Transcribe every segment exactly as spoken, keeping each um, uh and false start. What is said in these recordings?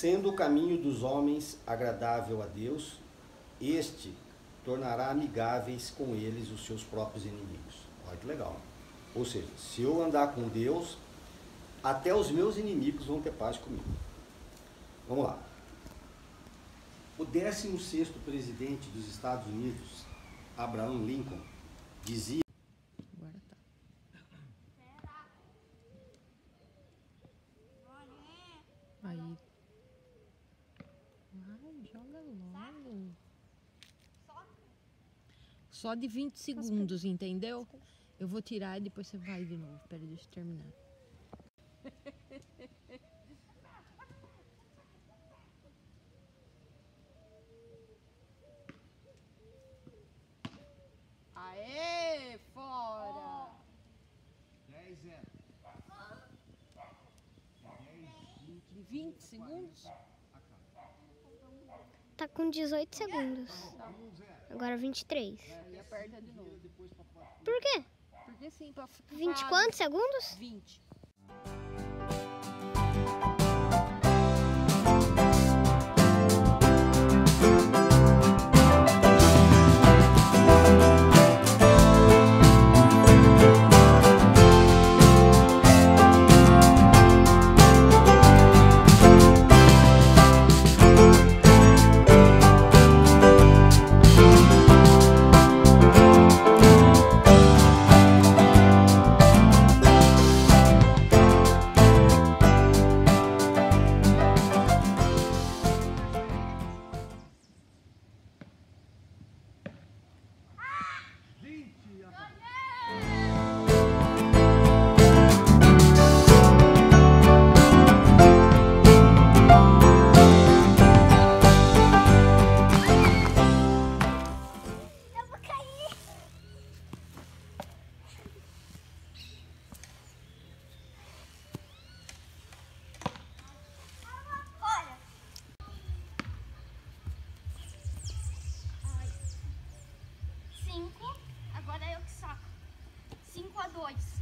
Sendo o caminho dos homens agradável a Deus, este tornará amigáveis com eles os seus próprios inimigos. Olha que legal. Ou seja, se eu andar com Deus, até os meus inimigos vão ter paz comigo. Vamos lá. O décimo sexto presidente dos Estados Unidos, Abraham Lincoln, dizia... Agora tá. Aí. Vai, joga logo. Só de vinte segundos, entendeu? Eu vou tirar e depois você vai de novo. Pera, deixa eu terminar. Aê, fora! dez é. De vinte segundos? Tá com dezoito segundos. Agora vinte e três. E aperta de novo. Por quê? Porque sim, pra ficar... vinte quantos segundos? vinte. Agora eu que saco. cinco a dois.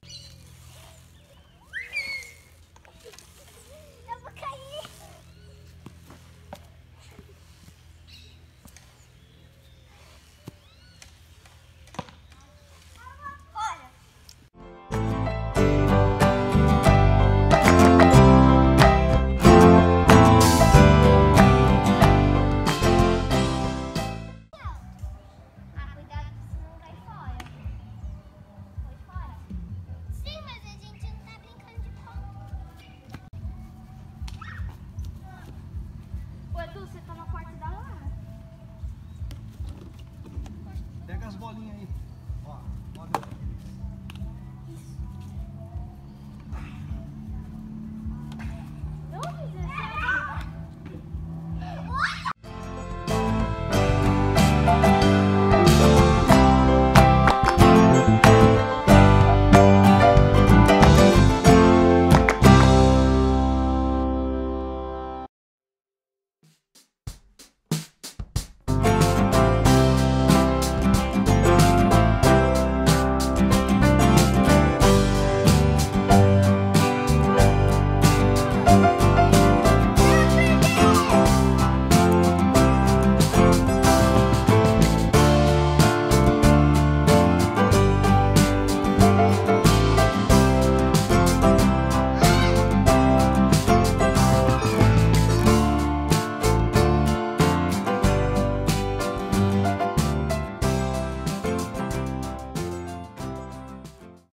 Eu vou cair. Olha. Você tá na porta da Lara. Pega as bolinhas aí.